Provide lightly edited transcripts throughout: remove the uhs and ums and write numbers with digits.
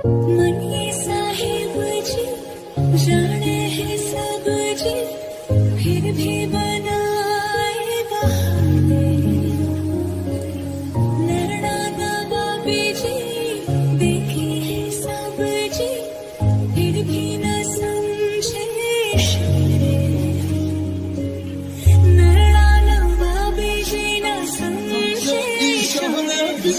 मन ये साहिब जी जाने है सब जी, फिर भी बनाए बहाने। लड़ना नवाबी जी देखी है सब जी, फिर भी न समझे इशारे। लड़ना नवाबी जी न समझे इशारे।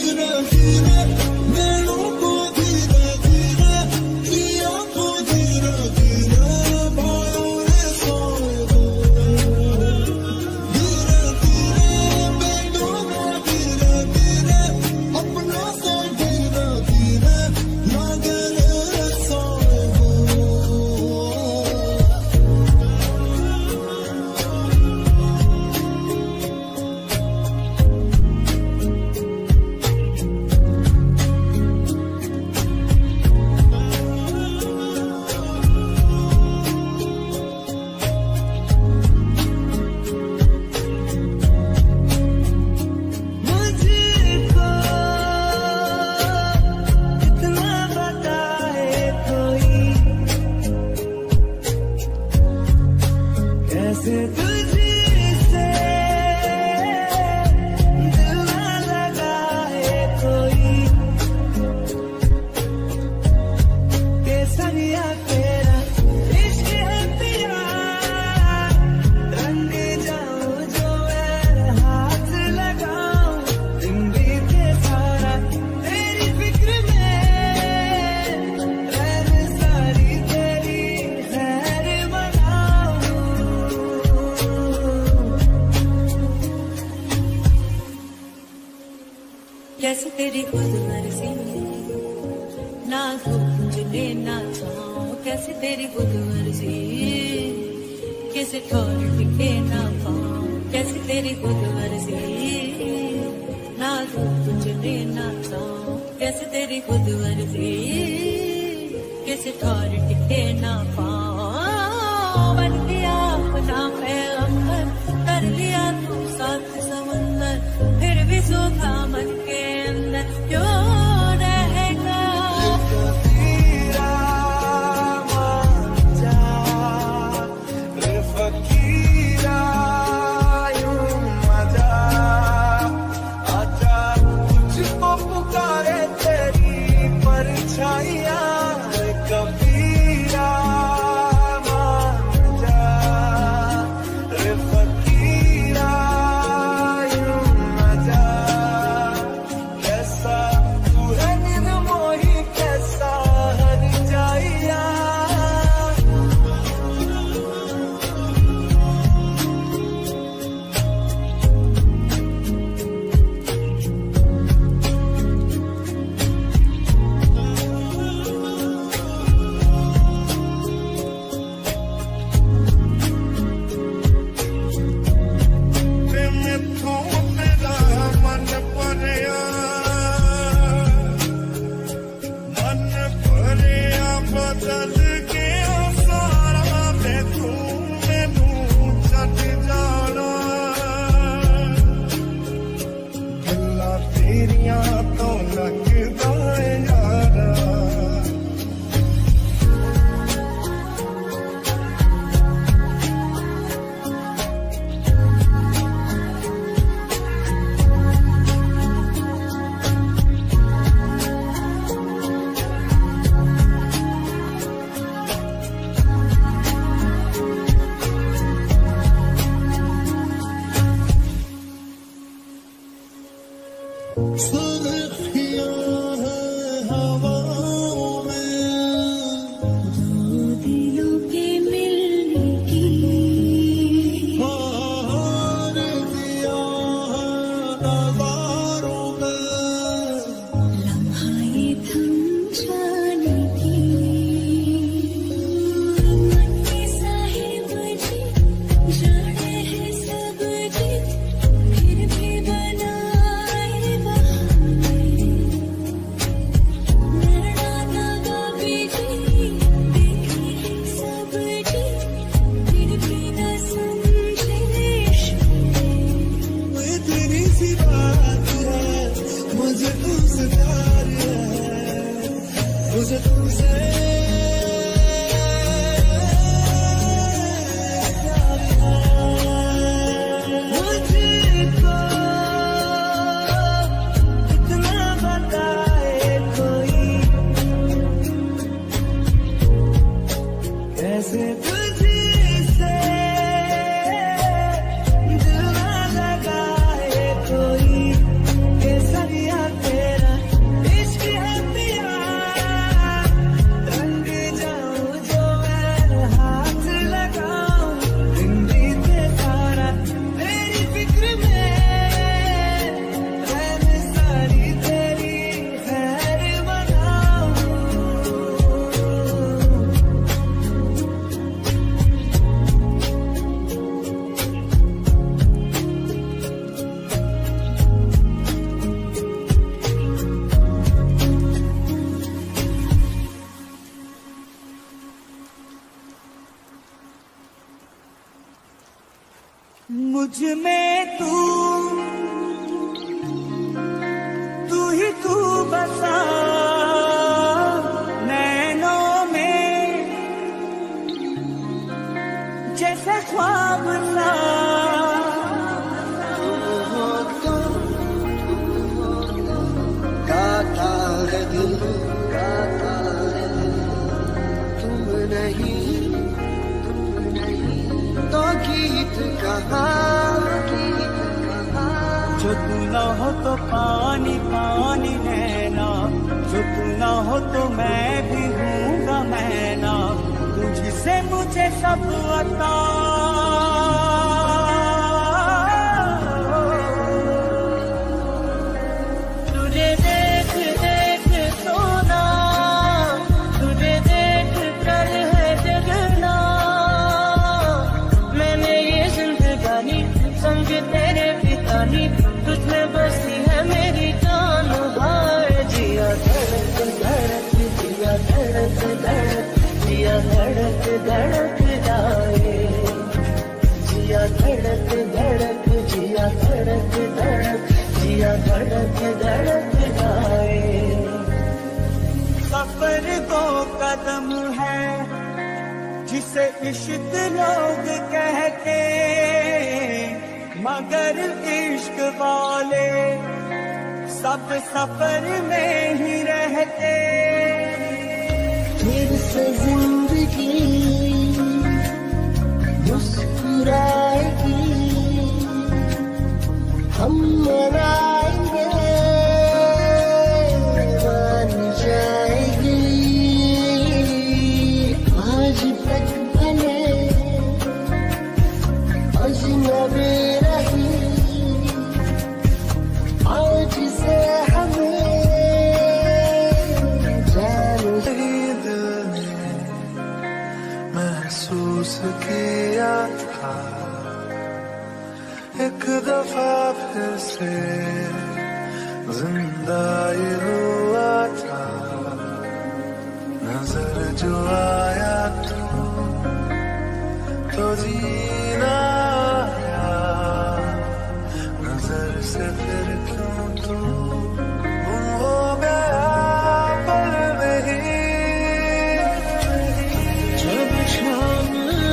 कैसे तेरी खुद मर्जी ना तुझने ना चाहूं, कैसे तेरी खुद मर्जी किसे ठोर टिके ना पाऊं। कैसे तेरी खुद मर्जी ना तुझने ना चाहूं, कैसे तेरी खुद मर्जी किसे ठोर टिके ना पाऊं। बन गया अपना पैगंबर, कर लिया तू साथ समंदर, फिर भी सूखा मन के अंदर क्यों रहेगा। फकीरा मान जा, रे फकीरा यूं मजा, आजा तुझको पुकारे तेरी परछाइयाँ। कबीरा मान जा, रे फकीरा यूं मजा, कैसा तू है निर्मोही, कैसा हर जाइया। मुझे तुमसे मुझ में तू ही तू बसा नैनों में जैसे ख्वाब सा गाता है दिल तुम नहीं तो गीत जो तू ना हो तो पानी पानी नैना, जो तू ना हो तो मैं भी हूँगा मैना, तुझसे मुझे सब अता तुझे देख देख सोना, तुझे देख कर है जगना, मैंने ये जिंदगानी समझ तेरे पितानी, तुझमें बसी है मेरी जान हाय। जिया धड़क धड़क जिया धड़क धड़क जिया धड़क धड़क जाए, जिया धड़क धड़क जिया धड़क धड़क जिया धड़क धड़क जाए। सफर दो कदम है जिसे इश्क लोग कहते, मगर इश्क वाले सब सफर में ही रहते। फिर से जिंदगी मुस्कुराएगी, हम मनाएंगे मान जाएगी। आज तक भले अजनबी आज से हमें दिल ने महसूस किया था, एक दफा फिर से जिंदा ये हुआ था। नजर जो आया तो जीना आया, नजर से फिर क्यों तू गुम हो गया पल में ही। जब शाम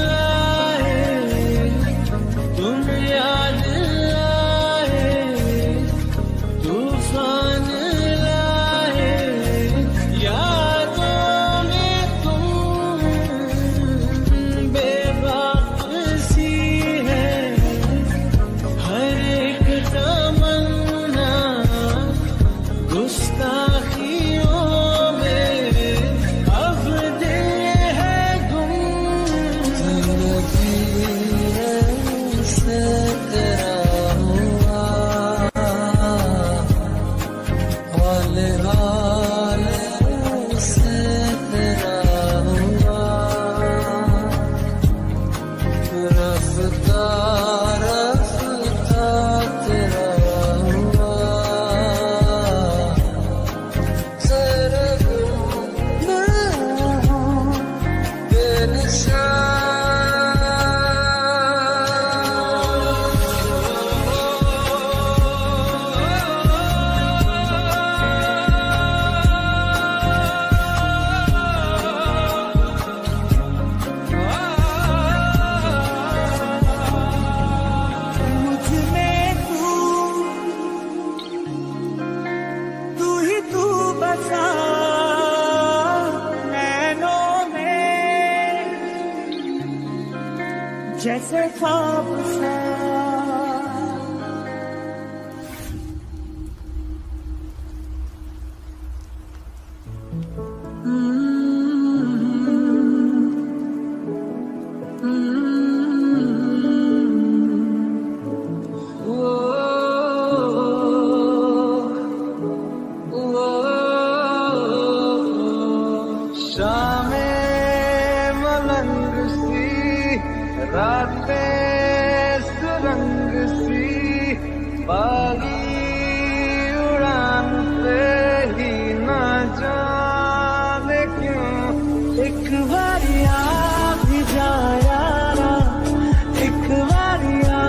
आए तुम याद आए, तूफान लाए यादों में तुम, बेवापसी है हर एक तमन्ना, गुस्ताखियों में अब दिल है गुम। से तेरा हुआ हाले हाले से तेरा हुआ, रफ्ता रफ्ता तेरा हुआ। जरा मैं हूँ बेनिशान। सा नैनों में जैसे ख्वाब सा। रातें सुरंग सी बागी उड़ान पे ही ना जाने क्यों एक बारी आ भी जा यारा, एक बारी आ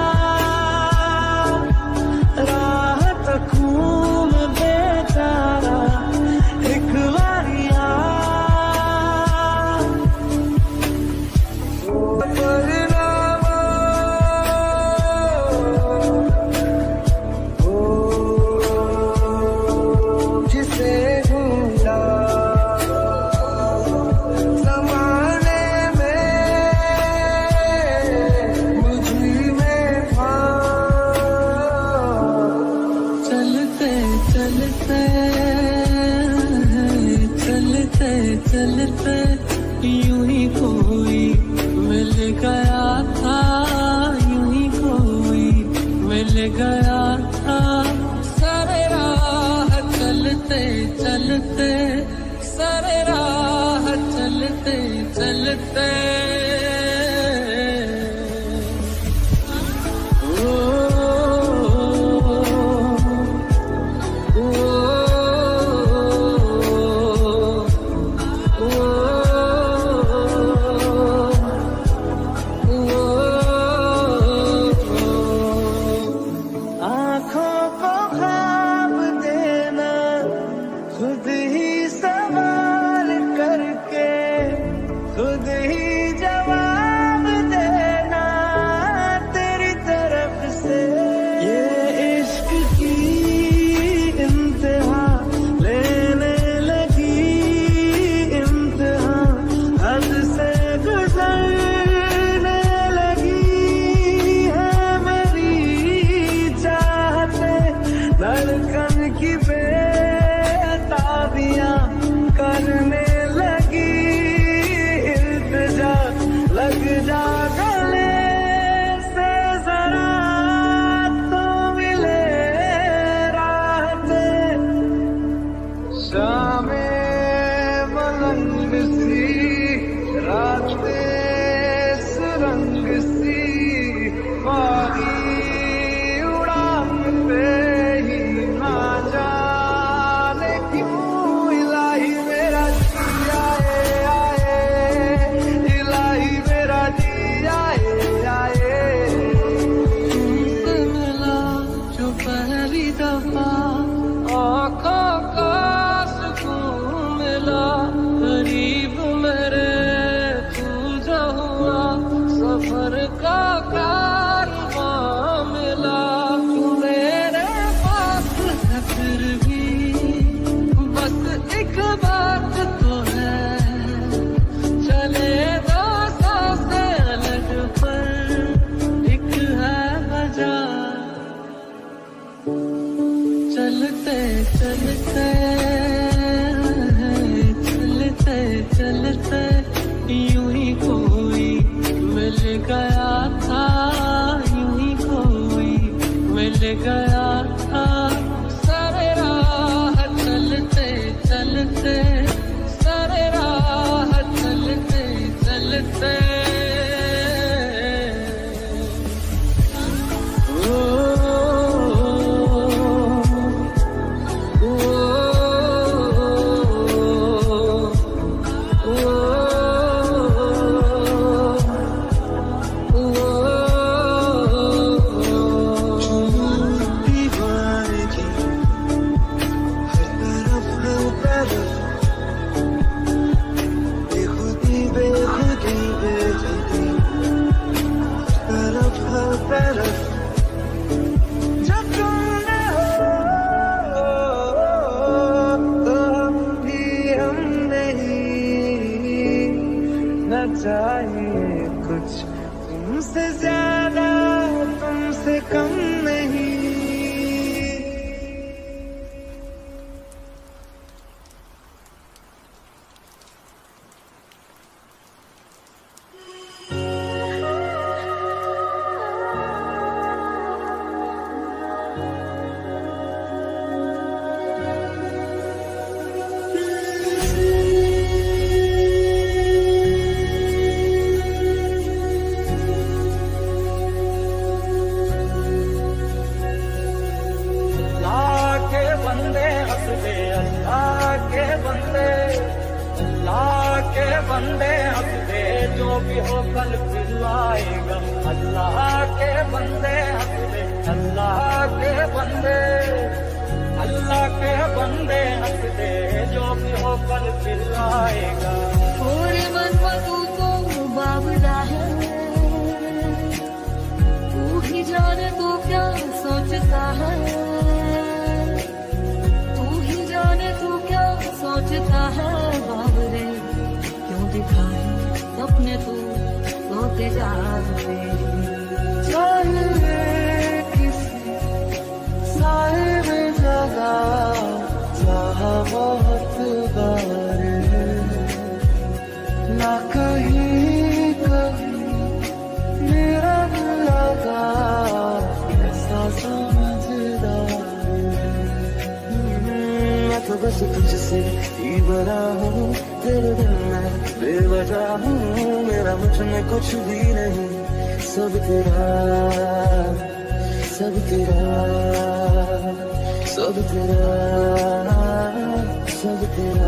राह तकूं मैं बेचारा, एक बारी आ चलते यूं ही कोई मिल गया था, यूं ही कोई मिल गया था। सारे राह चलते चलते, सारे राह चलते चलते खुद ही सवाल करके खुद ही जवाब देना तेरी तरफ से। ये इश्क की इंतहा लेने लगी, इंतहा हद से गुजरने लगी है मेरी चाहते धड़कन की करने लगी इल्तिजा, लग जा गले से जरा तो मिले राहते। शामे मलंग सी रातें सुरंग सी बागी उड़ान पे ही ना जाने क्यों आँखों का सुकून मिला, करीब मेरे तू जो हुआ, सफर का कारवां मिला। तू मेरे पास है फिर भी बस एक बात तो है, चले दो सांसें अलग पर एक है वजह। चलते चलते चलते चलते यूं ही कोई मिल गया था, यूं ही कोई मिल गया था। सारे राह चलते चलते, सारे राह चलते चलते oh चाहिए कुछ तुमसे ज्यादा तुमसे कम नहीं। बंदे हंस दे, जो भी हो कल फिर आएगा। अल्लाह के बंदे हंस दे, अल्लाह के बंदे, अल्लाह के बंदे हंस दे, जो भी हो कल फिर आएगा। थोड़े मन पर तू तो बावला है, तू ही जाने तू क्या सोचता है, तू ही जाने तू क्या सोचता है। बाबरे दिखाए सपने तू सोते जाते, किसी साए में जगा चाहा बहुत बार, ना कहीं कभी मेरा लगा ऐसा समझदार। मैं तो बस तुझसे ही बना हूँ, तेरे दिल में बेवजह हूँ, मेरा मुझ में कुछ भी नहीं। सब तेरा, सब तेरा, सब तेरा, सब तेरा।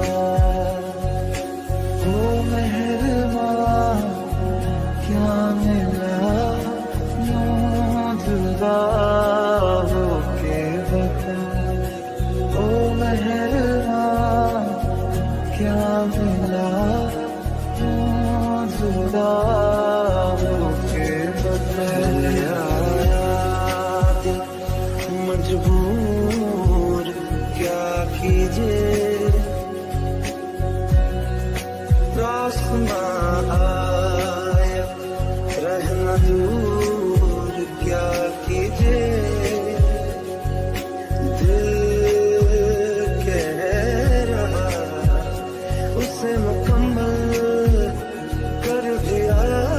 ओ मेहरबान क्या मिला यूं जुदा होके बता। ओ मेहरबान क्या मिला जुदा होके बताया। मजबूर क्या कीजिए, रास्ता आया रहना दूर क्या कीजिए। उसे मुकम्मल कर दिया,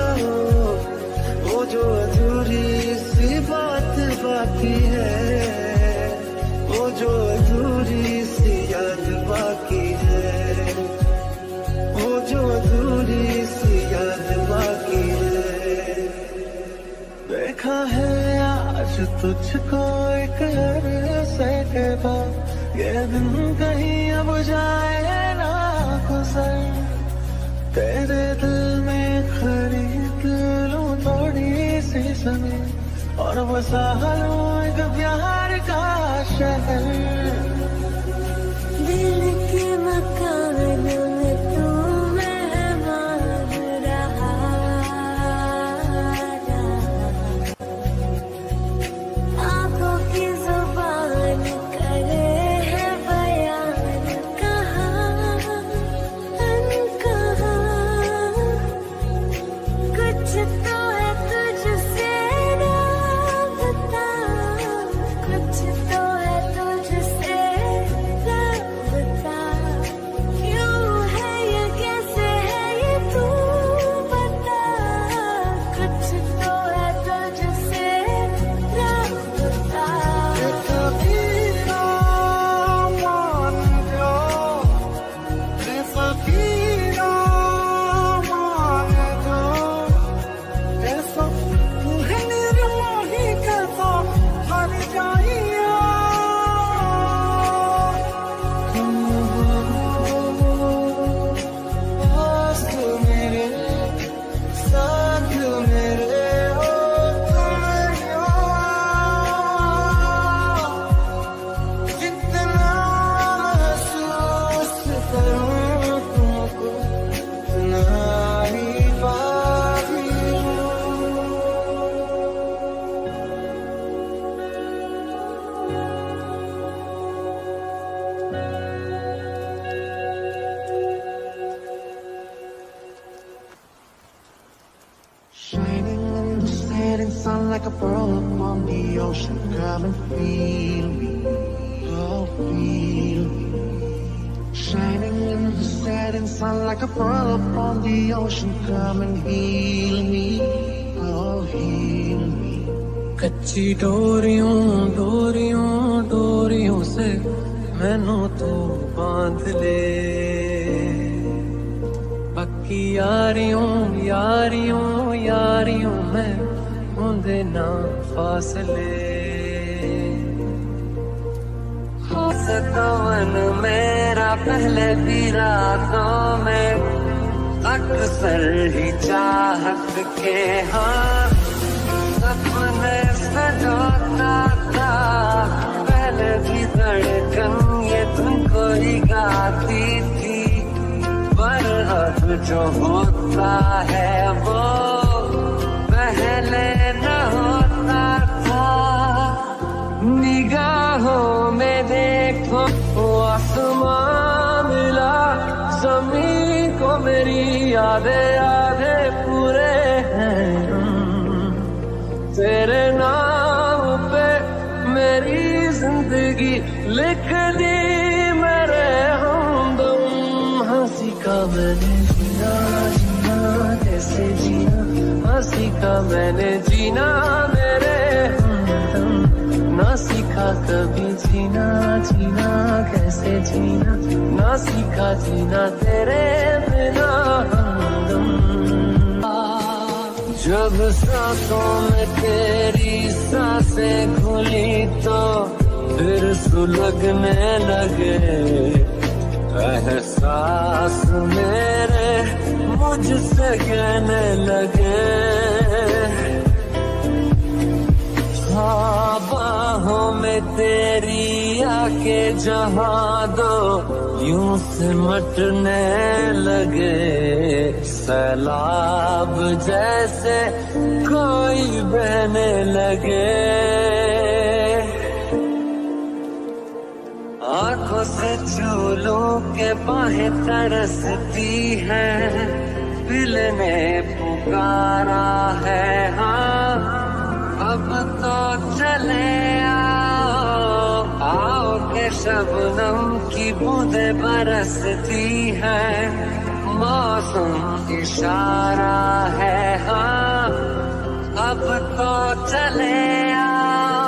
वो जो अधूरी सी बात बाकी है, वो जो अधूरी सी याद बाकी है, वो जो अधूरी सी याद बाकी है। देखा है आज तुझको एक अरसे के बाद, ये दिन कहीं अब जाए ना गुजर। तेरे दिल में खरीद लूं थोड़ी सी जमीन, और बसा लूं एक प्यार का शहर। दिल के मकान में तू मेहमान रहा, आंखों की जुबान करे है बयान, कहाँ कुछ तो है तुझसे ना बता, कुछ तो है तुझसे like a pearl upon the ocean. Come and feel me, oh feel me. Shining in the setting sun like a pearl upon the ocean. Come and heal me, oh heal me. कच्ची डोरियों डोरियों डोरियों से मैनू तो बांध ले, पक्की यारियों यारियों यारियों में होंदे ना फासले। सतवन मेरा पहले भी रातों में अक्सर ही चाहत के हाँ सपने सजाता था। पहले भी धड़कन ये तुमको ही गाती थी, पर अब जो होता है वो पहले न होता था। निगाहों में देखो वो आसमां मिला, ज़मीन को मेरी यादें यादें पूरे हैं। तेरे नाम पे मेरी जिंदगी लिख दी मेरे हमदम। हंसी का मैंने जीना जीना कैसे जीना, हंसी का मैंने जीना मेरे हमदम। ना सीखा कभी जीना जीना कैसे जीना, ना सीखा जीना तेरे बिना हमदम। जब सांसों में तेरी सांसें खुली तो फिर सुलगने लगे एहसास मेरे मुझसे कहने लगे। हाँ बाहों में तेरी आके जहाँ दो यूं सिमटने लगे। सैलाब जैसे कोई बहने लगे। आंखों से चूलों के बाहें तरसती हैं, दिल ने पुकारा है हाँ अब तो चले आओ। आओ के शबनम की बूंदें बरसती हैं, मौसम इशारा है हाँ अब तो चले आओ।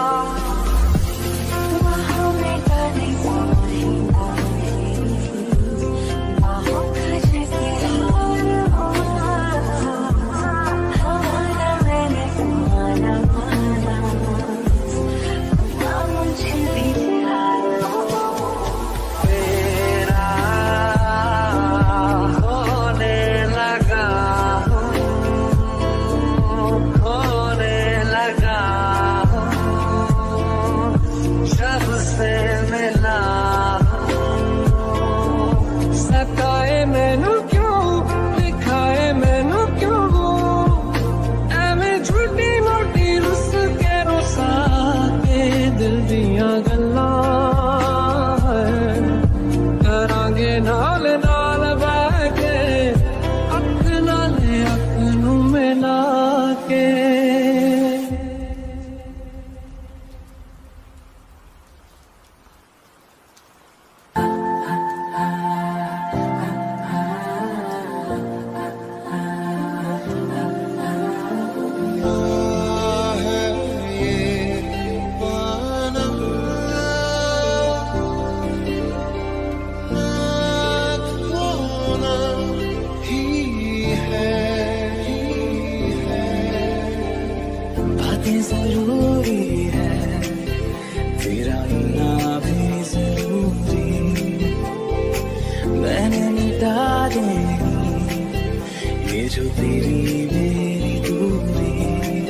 जो तेरी मेरी दूरी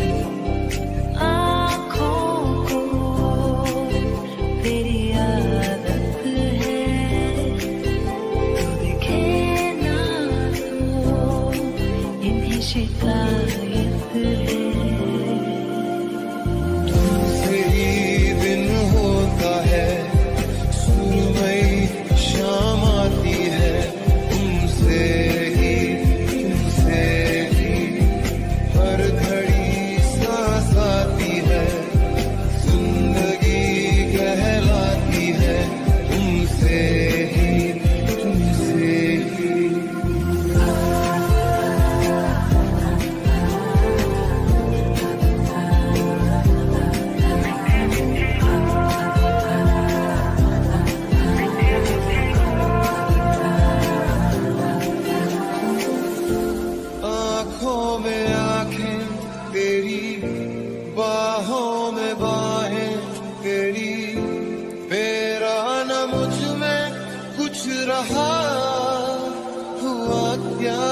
आँखों को तेरी आदत है, तो दिखे ना तो इन्हें शिकायत है। तुमसे ही दिन होता है, सुरमई शाम आती है, तुमसे ही कुछ रहा हुआ क्या,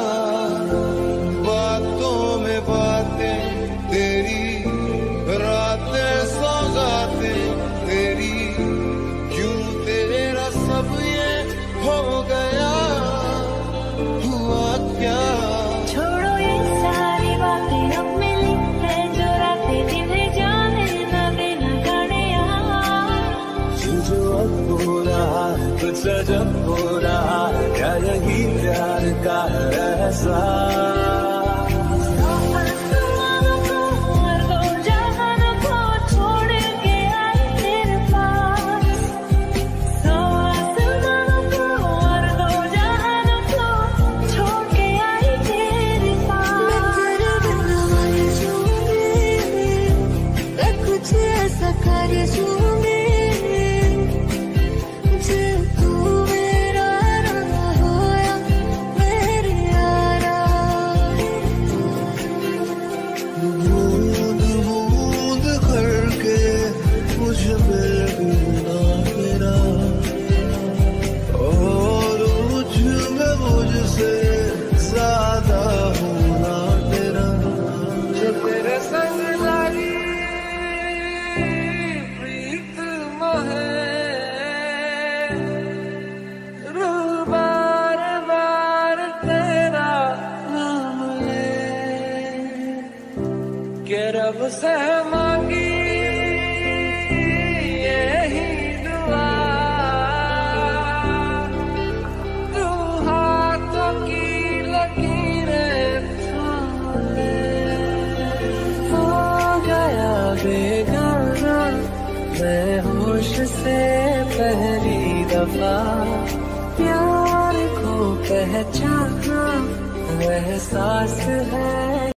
बातों में बातें तेरी, रातें सौगातें तेरी, क्यों तेरा सब ये हो गया, हुआ क्या। छोड़ो ये सारी बातें, अब मिली है जो रातें, जिन्हें जाने ना देना गड़िया। जो अब हो रहा कुछ जब हो रहा, क्या यही प्यार का ऐसा। रब से मांगी यही दुआ, तू हाथों की लकीरें थाम ले। हो गया बेगाना मैं होश से पहली दफा, प्यार को पहचाना एहसास है।